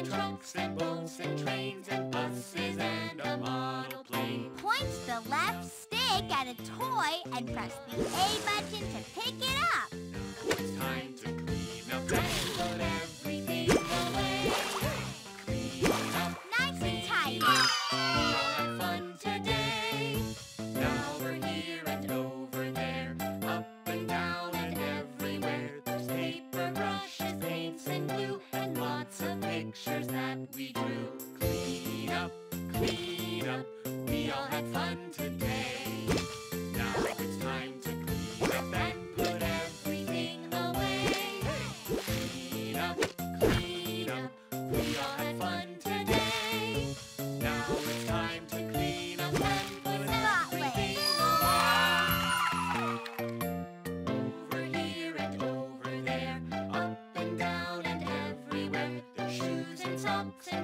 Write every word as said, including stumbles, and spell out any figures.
and trucks and boats and trains and buses and a model plane. Point the left stick at a toy and press the A button to pick it up. It's time to clean up and put everything away. Clean up, Nice and tidy. we all had fun today. Now we're here and over there, up and down and everywhere. There's paper, brushes, paints and glue, and lots of pictures that we drew. Clean up, clean up, we all had fun today. Now it's time to clean up and put everything away. Clean up, clean up, we all had fun today. Now it's time to clean up and put everything away. Over here and over there, up and down and everywhere. There's shoes and socks and